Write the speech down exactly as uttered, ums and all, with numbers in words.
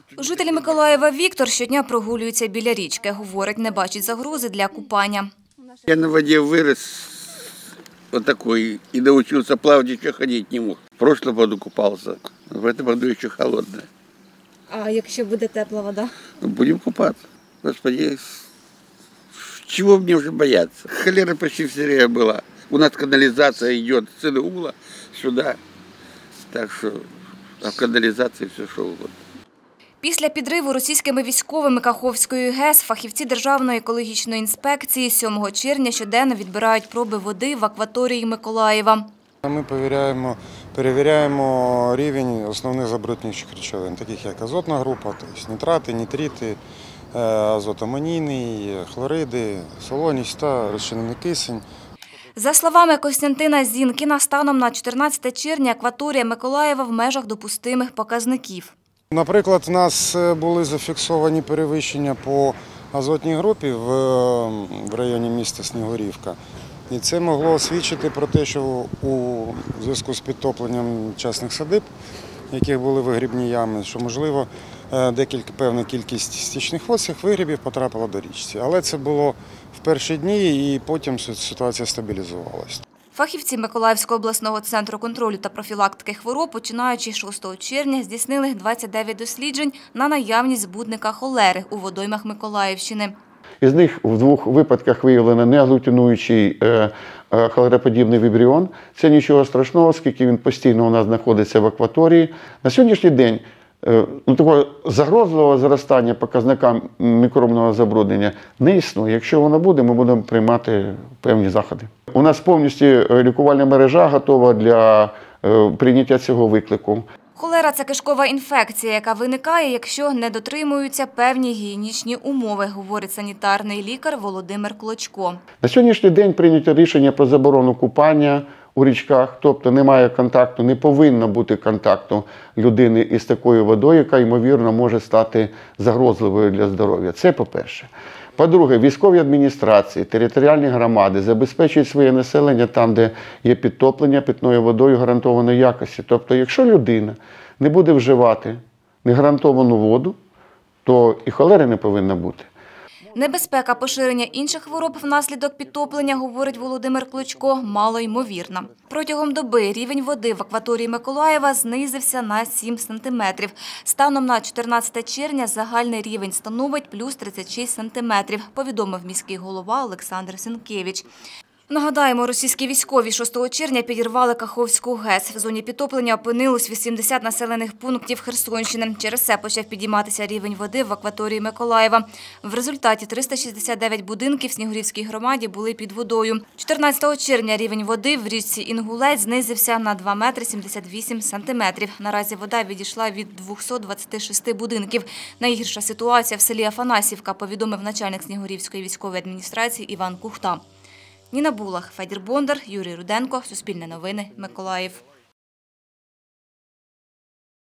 Житель Миколаєва Віктор щодня прогулюється біля річки. Говорить, не бачить загрози для купання. Я на воді вирос вот такой и научился плавать, еще ходить не мог. В прошлом году купался, в этом году еще холодная. А якщо буде тепла вода? Будем купаться. Господи, чего мне уже бояться? Холера почти все время была. У нас канализация идет с Ингула сюда. Так что а в канализации все что угодно. Після підриву російськими військовими Каховської ГЕС фахівці Державної екологічної інспекції сьомого червня щоденно відбирають проби води в акваторії Миколаєва. Ми перевіряємо, перевіряємо рівень основних забруднюючих речовин, таких як азотна група, тобто нітрати, нітрити, азотоамонійний, хлориди, солоність та розчинений кисень. За словами Костянтина Зінкіна, станом на чотирнадцяте червня акваторія Миколаєва в межах допустимих показників. Наприклад, у нас були зафіксовані перевищення по азотній групі в районі міста Снігурівка. І це могло свідчити про те, що у зв'язку з підтопленням частних садиб, в яких були вигрібні ями, що, можливо, декілька, певна кількість стічних вод цих вигрібів потрапила до річці. Але це було в перші дні і потім ситуація стабілізувалася. Фахівці Миколаївського обласного центру контролю та профілактики хвороб, починаючи з шостого червня, здійснили двадцять дев'ять досліджень на наявність збудника холери у водоймах Миколаївщини. Із них в двох випадках виявлено неаглютинуючий холероподібний вібріон. Це нічого страшного, оскільки він постійно у нас знаходиться в акваторії. На сьогоднішній день ну, такого загрозливого зростання показникам мікробного забруднення не існує. Якщо воно буде, ми будемо приймати певні заходи. У нас повністю лікувальна мережа готова для прийняття цього виклику. Холера – це кишкова інфекція, яка виникає, якщо не дотримуються певні гігієнічні умови, говорить санітарний лікар Володимир Клочко. На сьогоднішній день прийнято рішення про заборону купання у річках, тобто немає контакту, не повинно бути контакту людини із такою водою, яка, ймовірно, може стати загрозливою для здоров'я. Це по-перше. По-друге, військові адміністрації, територіальні громади забезпечують своє населення там, де є підтоплення питною водою гарантованої якості. Тобто, якщо людина не буде вживати негарантовану воду, то і холери не повинно бути. Небезпека поширення інших хвороб внаслідок підтоплення, говорить Володимир Клочко, малоймовірна. Протягом доби рівень води в акваторії Миколаєва знизився на сім сантиметрів. Станом на чотирнадцяте червня загальний рівень становить плюс тридцять шість сантиметрів, повідомив міський голова Олександр Сінкевич. Нагадаємо, російські військові шостого червня підірвали Каховську ГЕС. В зоні підтоплення опинилось вісімдесят населених пунктів Херсонщини. Через це почав підійматися рівень води в акваторії Миколаєва. В результаті триста шістдесят дев'ять будинків в Снігурівській громаді були під водою. чотирнадцятого червня рівень води в річці Інгулець знизився на два метри сімдесят вісім сантиметрів. Наразі вода відійшла від двохсот двадцяти шести будинків. Найгірша ситуація в селі Афанасівка, повідомив начальник Снігурівської військової адміністрації Іван Кухта. Ніна Булах, Федір Бондар, Юрій Руденко. Суспільне новини. Миколаїв.